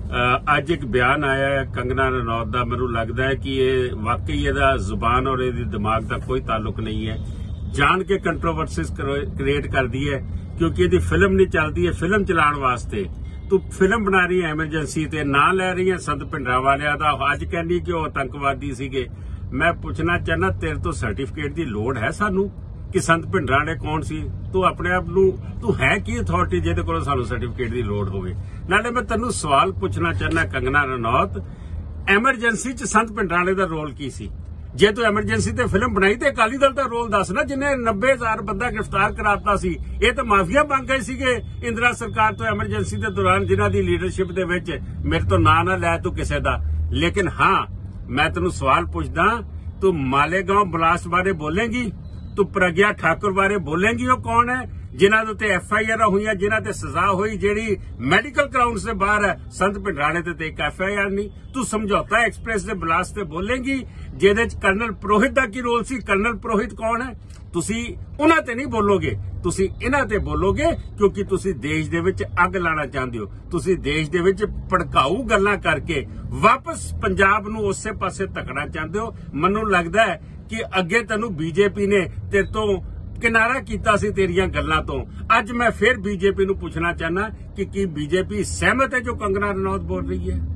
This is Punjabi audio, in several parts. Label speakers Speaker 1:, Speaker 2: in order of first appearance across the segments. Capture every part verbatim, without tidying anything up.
Speaker 1: ਅੱਜ ਇੱਕ ਬਿਆਨ ਆਇਆ ਹੈ ਕੰਗਨਾ ਰਣੌਤ ਦਾ। ਮੈਨੂੰ ਲੱਗਦਾ ਹੈ ਕਿ ਇਹ ਵਾਕਈ ਇਹਦਾ ਜ਼ੁਬਾਨ ਔਰ ਇਹਦੇ ਦਿਮਾਗ ਦਾ ਕੋਈ ਤਾਲੁਕ ਨਹੀਂ ਹੈ। ਜਾਣ ਕੇ ਕੰਟਰੋਵਰਸੀਜ਼ ਕ੍ਰੀਏਟ ਕਰਦੀ ਹੈ ਕਿਉਂਕਿ ਇਹਦੀ ਫਿਲਮ ਨਹੀਂ ਚੱਲਦੀ ਹੈ। ਫਿਲਮ ਚਲਾਉਣ ਵਾਸਤੇ ਤੂੰ ਫਿਲਮ ਬਣਾ ਰਹੀ ਹੈ ਐਮਰਜੈਂਸੀ ਤੇ, ਨਾਂ ਲੈ ਰਹੀ ਹੈ ਸੰਤ ਭਿੰਡਰਾਂਵਾਲਿਆਂ ਦਾ। ਅੱਜ ਕਹਿੰਦੀ ਕਿ ਉਹ ਆਤੰਕਵਾਦੀ ਸੀਗੇ। ਮੈਂ ਪੁੱਛਣਾ ਚਾਹਨਾ, ਤੇਰੇ ਤੋਂ ਸਰਟੀਫਿਕੇਟ ਦੀ ਲੋੜ ਹੈ ਸਾਨੂੰ ਕਿ ਸੰਤ ਭਿੰਡਰਾਂਵਾਲੇ ਕੌਣ ਸੀ? ਤੂੰ ਆਪਣੇ ਆਪ ਨੂੰ ਤੂੰ ਹੈ ਕੀ ਅਥਾਰਟੀ ਜਿਹਦੇ ਕੋਲ ਸਾਨੂੰ ਸਰਟੀਫਿਕੇਟ ਦੀ ਲੋੜ ਹੋਵੇ? ਨਾਲੇ ਮੈਂ ਤੈਨੂੰ ਸਵਾਲ ਪੁੱਛਣਾ ਚਾਹਨਾ, ਕੰਗਨਾ ਰਣੌਤ, ਐਮਰਜੈਂਸੀ 'ਚ ਸੰਤ ਭਿੰਡਰਾਂਵਾਲੇ ਦਾ ਰੋਲ ਕੀ ਸੀ? ਜੇ ਤੂੰ ਐਮਰਜੈਂਸੀ ਤੇ ਫਿਲਮ ਬਣਾਈ ਤੇ ਅਕਾਲੀ ਦਲ ਦਾ ਰੋਲ ਦੱਸ ਨਾ, ਜਿੰਨੇ ਨੱਬੇ ਹਜ਼ਾਰ ਬੰਦਾ ਗ੍ਰਿਫਤਾਰ ਕਰਾਤਾ ਸੀ। ਇਹ ਤਾਂ ਮਾਫੀਆ ਬਣ ਗਏ ਸੀਗੇ ਇੰਦਰਾ ਸਰਕਾਰ ਤੋਂ ਐਮਰਜੈਂਸੀ ਦੇ ਦੌਰਾਨ, ਜਿਨ੍ਹਾਂ ਦੀ ਲੀਡਰਸ਼ਿਪ ਦੇ ਵਿੱਚ ਮੇਰੇ ਤੋਂ ਨਾਂ ਨਾ ਲੈ ਤੂੰ ਕਿਸੇ ਦਾ। ਲੇਕਿਨ ਹਾਂ, ਮੈਂ ਤੈਨੂੰ ਸਵਾਲ ਪੁੱਛਦਾ, ਤੂੰ ਮਾਲੇਗਾਂਵ ਬਲਾਸਟ ਬਾਰੇ ਬੋਲੇਂਗੀ? ਤੂੰ ਪ੍ਰਗਿਆ ਠਾਕੁਰ ਬਾਰੇ ਬੋਲੇਂਗੀ? ਉਹ ਕੌਣ ਹੈ ਜਿਨ੍ਹਾਂ ਦੇ ਉੱਤੇ ਐਫ ਆਈ ਆਰ ਹੋਈਆਂ, ਜਿਨ੍ਹਾਂ ਤੇ ਸਜ਼ਾ ਹੋਈ, ਜਿਹੜੀ ਮੈਡੀਕਲ ਗਰਾਊਂਡਸ ਦੇ ਬਾਹਰ ਹੈ? ਸੰਤ ਭਿੰਡਰਾਂਵਾਲੇ ਤੇ ਇੱਕ ਐਫ ਆਈ ਆਰ ਨਹੀਂ। ਤੂੰ ਸਮਝੌਤਾ ਐਕਸਪ੍ਰੈਸ ਦੇ ਬਲਾਸਟ ਤੇ ਬੋਲੇਂਗੀ ਜਿਹਦੇ ਚ ਕਰਨਲ ਪ੍ਰੋਹਿਤ ਦਾ ਕੀ ਰੋਲ ਸੀ? ਕਰਨਲ ਪ੍ਰੋਹਿਤ ਕੌਣ ਹੈ? ਤੁਸੀਂ ਉਹਨਾਂ ਤੇ ਨਹੀਂ ਬੋਲੋਗੇ, ਤੁਸੀਂ ਇਹਨਾਂ ਤੇ ਬੋਲੋਗੇ ਕਿਉਂਕਿ ਤੁਸੀਂ ਦੇਸ਼ ਦੇ ਵਿੱਚ ਅੱਗ ਲਾਣਾ ਚਾਹੁੰਦੇ ਹੋ। ਤੁਸੀਂ ਦੇਸ਼ ਦੇ ਵਿੱਚ ਭੜਕਾਊ ਗੱਲਾਂ ਕਰਕੇ ਵਾਪਸ ਪੰਜਾਬ ਨੂੰ ਉਸੇ ਪਾਸੇ ਧੱਕਣਾ ਚਾਹੁੰਦੇ ਹੋ। ਮੈਨੂੰ ਲੱਗਦਾ ਹੈ ਕਿ ਅੱਗੇ ਤੈਨੂੰ ਬੀਜੇਪੀ ਨੇ ਤੇਰੇ ਤੋਂ ਕਿਨਾਰਾ ਕੀਤਾ ਸੀ ਤੇਰੀਆਂ ਗੱਲਾਂ ਤੋਂ। ਅੱਜ ਮੈਂ ਫਿਰ ਬੀਜੇਪੀ ਨੂੰ ਪੁੱਛਣਾ ਚਾਹਨਾ ਕਿ ਕੀ ਬੀਜੇਪੀ ਸਹਿਮਤ ਹੈ ਜੋ ਕੰਗਨਾ ਰਣੌਤ ਬੋਲ ਰਹੀ ਹੈ?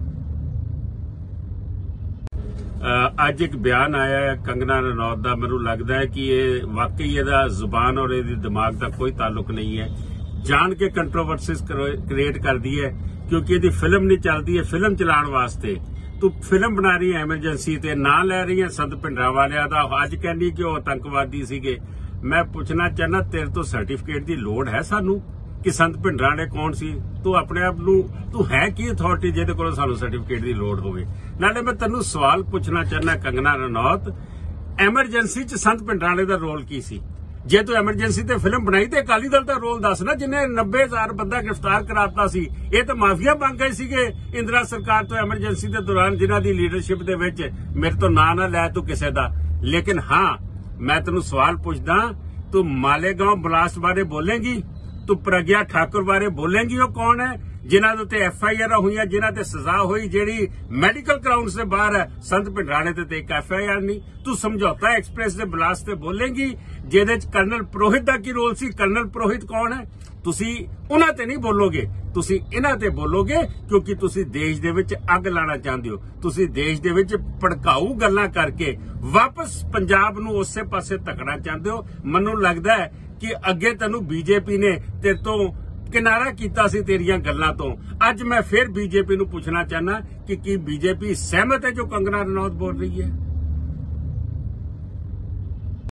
Speaker 1: ਅੱਜ ਇੱਕ ਬਿਆਨ ਆਇਆ ਹੈ ਕੰਗਨਾ ਰਣੌਤ ਦਾ। ਮੈਨੂੰ ਲੱਗਦਾ ਹੈ ਕਿ ਇਹ ਵਾਕਈ ਇਹਦਾ ਜ਼ੁਬਾਨ ਔਰ ਇਹਦੇ ਦਿਮਾਗ ਦਾ ਕੋਈ ਤਾਲੁਕ ਨਹੀਂ ਹੈ। ਜਾਣ ਕੇ ਕੰਟਰੋਵਰਸੀਜ਼ ਕ੍ਰੀਏਟ ਕਰਦੀ ਹੈ ਕਿਉਂਕਿ ਇਹਦੀ ਫਿਲਮ ਨਹੀਂ ਚੱਲਦੀ ਹੈ। ਫਿਲਮ ਚਲਾਉਣ ਵਾਸਤੇ ਤੂੰ ਫਿਲਮ ਬਣਾ ਰਹੀ ਹੈ ਐਮਰਜੈਂਸੀ ਤੇ, ਨਾਂ ਲੈ ਰਹੀ ਹੈ ਸੰਤ ਭਿੰਡਰਾਂਵਾਲਿਆਂ ਦਾ। ਅੱਜ ਕਹਿੰਦੀ ਕਿ ਉਹ ਆਤੰਕਵਾਦੀ ਸੀਗੇ। ਮੈਂ ਪੁੱਛਣਾ ਚਾਹਨਾ, ਤੇਰੇ ਤੋਂ ਸਰਟੀਫਿਕੇਟ ਦੀ ਲੋੜ ਹੈ ਸਾਨੂੰ ਕਿ ਸੰਤ ਭਿੰਡਰਾਂਵਾਲੇ ਕੌਣ ਸੀ? ਤੂੰ ਆਪਣੇ ਆਪ ਨੂੰ ਤੂੰ ਹੈ ਕੀ ਅਥਾਰਟੀ ਜਿਹਦੇ ਕੋਲ ਸਾਨੂੰ ਸਰਟੀਫਿਕੇਟ ਦੀ ਲੋੜ ਹੋਵੇ? ਨਾਲੇ ਮੈਂ ਤੈਨੂੰ ਸਵਾਲ ਪੁੱਛਣਾ ਚਾਹਨਾ, ਕੰਗਨਾ ਰਣੌਤ, ਐਮਰਜੈਂਸੀ 'ਚ ਸੰਤ ਭਿੰਡਰਾਂਵਾਲੇ ਦਾ ਰੋਲ ਕੀ ਸੀ? ਜੇ ਤੂੰ ਐਮਰਜੈਂਸੀ ਤੇ ਫਿਲਮ ਬਣਾਈ ਤੇ ਅਕਾਲੀ ਦਲ ਦਾ ਰੋਲ ਦੱਸ ਨਾ, ਜਿੰਨੇ ਨੱਬੇ ਹਜ਼ਾਰ ਬੰਦਾ ਗ੍ਰਿਫਤਾਰ ਕਰਾਤਾ ਸੀ। ਇਹ ਤਾਂ ਮਾਫੀਆ ਬਣ ਗਏ ਸੀਗੇ ਇੰਦਰਾ ਸਰਕਾਰ ਤੋਂ ਐਮਰਜੈਂਸੀ ਦੇ ਦੌਰਾਨ, ਜਿਨ੍ਹਾਂ ਦੀ ਲੀਡਰਸ਼ਿਪ ਦੇ ਵਿੱਚ ਮੇਰੇ ਤੋਂ ਨਾਂ ਨਾ ਲੈ ਤੂੰ ਕਿਸੇ ਦਾ। ਲੇਕਿਨ ਹਾਂ, ਮੈਂ ਤੈਨੂੰ ਸਵਾਲ ਪੁੱਛਦਾ, ਤੂੰ ਮਾਲੇਗਾਂਵ ਬਲਾਸਟ ਬਾਰੇ ਬੋਲੇਂਗੀ? ਤੂੰ ਪ੍ਰਗਿਆ ਠਾਕੁਰ ਬਾਰੇ ਬੋਲੇਂਗੀ? ਉਹ ਕੌਣ ਹੈ ਜਿਨ੍ਹਾਂ ਦੇ ਉੱਤੇ ਐਫ ਆਈ ਆਰ ਹੋਈਆਂ, ਜਿਨ੍ਹਾਂ ਤੇ ਸਜ਼ਾ ਹੋਈ, ਜਿਹੜੀ ਮੈਡੀਕਲ ਗਰਾਊਂਡਸ ਦੇ ਬਾਹਰ ਹੈ? ਸੰਤ ਭਿੰਡਰਾਂਵਾਲੇ ਤੇ ਇੱਕ ਐਫ ਆਈ ਆਰ ਨਹੀਂ। ਤੂੰ ਸਮਝੌਤਾ ਐਕਸਪ੍ਰੈਸ ਦੇ ਬਲਾਸਟ ਤੇ ਬੋਲੇਂਗੀ ਜਿਹਦੇ ਚ ਕਰਨਲ ਪ੍ਰੋਹਿਤ ਦਾ ਕੀ ਰੋਲ ਸੀ? ਕਰਨਲ ਪ੍ਰੋਹਿਤ ਕੌਣ ਹੈ? ਤੁਸੀਂ ਉਹਨਾਂ ਤੇ ਨਹੀਂ ਬੋਲੋਗੇ, ਤੁਸੀਂ ਇਹਨਾਂ ਤੇ ਬੋਲੋਗੇ ਕਿਉਂਕਿ ਤੁਸੀਂ ਦੇਸ਼ ਦੇ ਵਿੱਚ ਅੱਗ ਲਾਣਾ ਚਾਹੁੰਦੇ ਹੋ। ਤੁਸੀਂ ਦੇਸ਼ ਦੇ ਵਿੱਚ ਭੜਕਾਊ ਗੱਲਾਂ ਕਰਕੇ ਵਾਪਸ ਪੰਜਾਬ ਨੂੰ ਉਸੇ ਪਾਸੇ ਧੱਕਣਾ ਚਾਹੁੰਦੇ ਹੋ। ਮੈਨੂੰ ਲੱਗਦਾ ਹੈ ਕਿ ਅੱਗੇ ਤੈਨੂੰ ਬੀਜੇਪੀ ਨੇ ਤੇਰੇ ਤੋਂ ਕਿਨਾਰਾ ਕੀਤਾ ਸੀ ਤੇਰੀਆਂ ਗੱਲਾਂ ਤੋਂ। ਅੱਜ ਮੈਂ ਫਿਰ ਬੀਜੇਪੀ ਨੂੰ ਪੁੱਛਣਾ ਚਾਹਨਾ ਕਿ ਕੀ ਬੀਜੇਪੀ ਸਹਿਮਤ ਹੈ ਜੋ ਕੰਗਨਾ ਰਣੌਤ ਬੋਲ ਰਹੀ ਹੈ?